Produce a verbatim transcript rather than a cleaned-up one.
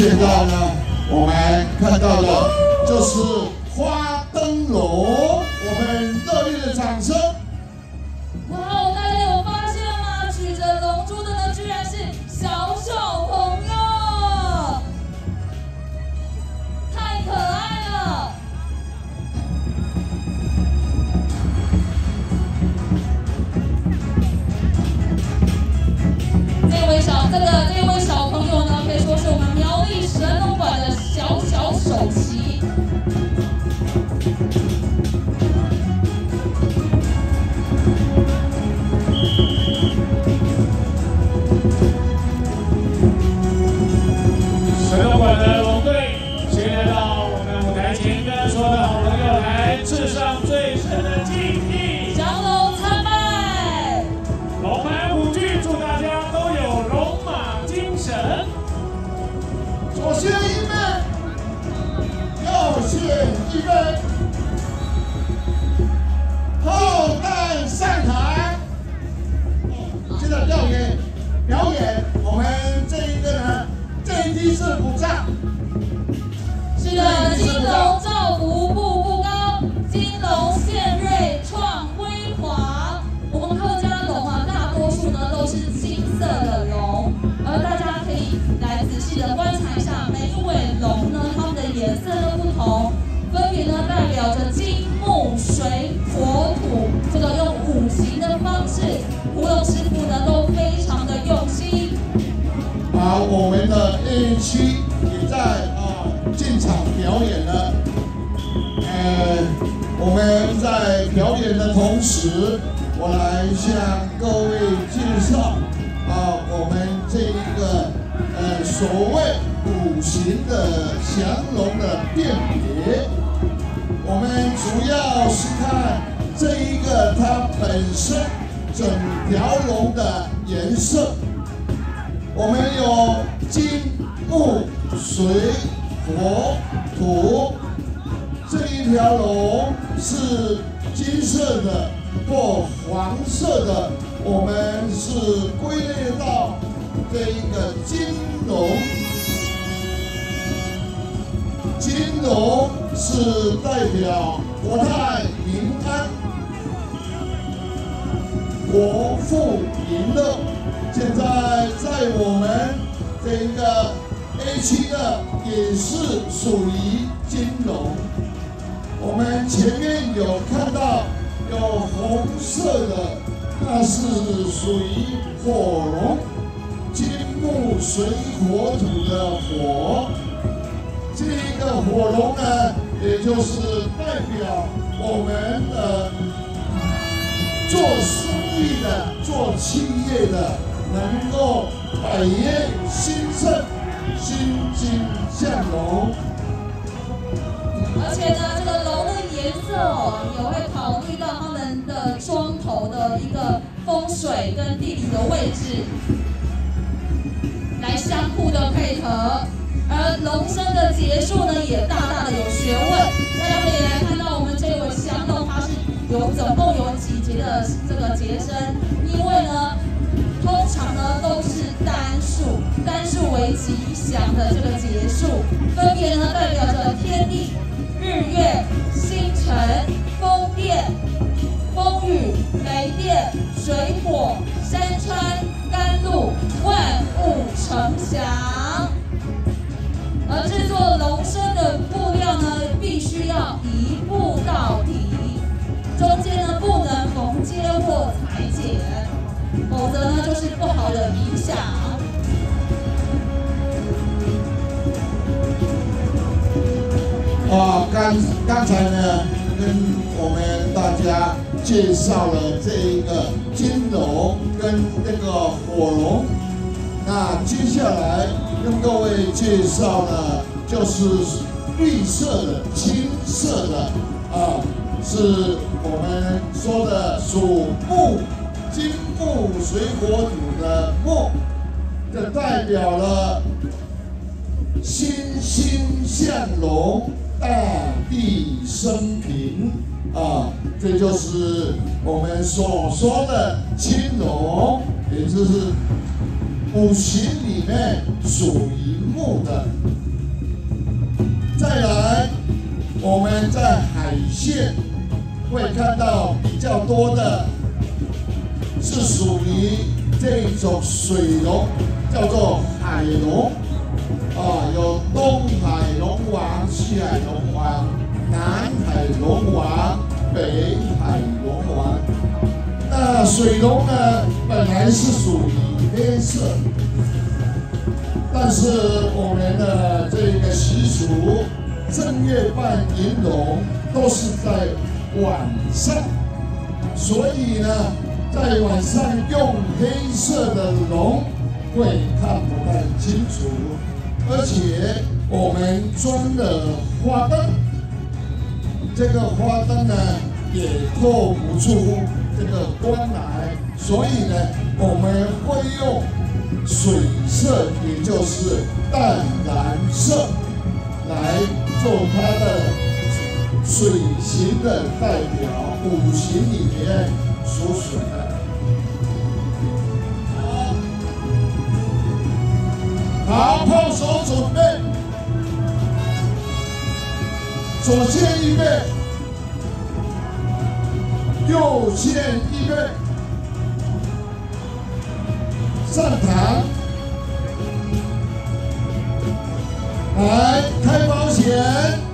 现在呢，我们看到的就是花灯笼，我们热烈的掌声。 哇哦，大家有发现吗？举着龙珠的呢，居然是小小朋友，太可爱了。 这位小这个这位小朋友呢，可以说是我们苗栗神农馆的小小首席。 神农馆的龙队，现在到我们舞台前，跟所有的好朋友来致上最深的敬意。 降龙参拜， 龙牌舞剧，祝大家都有龙马精神。 左先一杯，右先一杯，后代上台。现在表演表演，我们这一个呢，这一批是鼓掌。 是的，金龙照福步步高，金龙献瑞创辉煌。我们客家龙啊，大多数呢都是金色的龙，而大家可以来仔细的观察一下，每一位龙呢，它们的颜色都不同，分别呢代表着金木水火土，这个用五行的方式，胡龙师傅呢都非常的用心。 好，我们的 A 区也在啊进场表演了。呃，我们在表演的同时，我来向各位介绍啊我们这一个呃所谓五行的降龙的辨别。我们主要是看这一个它本身整条龙的颜色。我们有金、木、水、火、土，这一条龙是金色的或黄色的，我们是归类到这一个金龙。金龙是代表国泰民安、国富民乐。现在在我们这个 A 区的也是属于金龙。我们前面有看到有红色的，那是属于火龙，金木水火土的火。这个火龙呢，也就是代表我们的做生意的、做企业的。能够百业兴盛，欣欣向荣。 而且呢，这个龙的颜色哦，也会考虑到他们的庄头的一个风水跟地理的位置，来相互的配合。而龙生的节数呢，也大大的有学问。大家可以来看到我们这位降龙，它是有总共有几节的这个节生，因为呢。通常呢都是单数，单数为吉祥的这个节数，分别呢代表着天地、日月、星辰、风电、风雨、雷电、水火、山川、甘露，万物成祥。而制作龙生的布料呢，必须要一步到底，中间呢不能缝接或裁剪。否则呢，就是不好的影响。 啊，刚刚才呢，跟我们大家介绍了这一个金龙跟那个火龙。那接下来跟各位介绍呢，就是绿色的、青色的啊，是我们说的属木。金木水火土的木，这代表了欣欣向荣、大地升平啊，这就是我们所说的青龙，也就是五行里面属于木的。 再来，我们在海线会看到比较多的，是属于这种水龙，叫做海龙。啊，有东海龙王、西海龙王、南海龙王、北海龙王。那水龙呢，本来是属于黑色，但是我们的这个习俗，正月办迎龙都是在晚上，所以呢，在晚上用黑色的龙会看不太清楚。而且我们装了花灯，这个花灯呢也透不出这个光来，所以呢我们会用水色，也就是淡蓝色来做它的水型的代表，五行里面属水的。好，炮手准备，左线预备，右线预备，上膛，来开保险。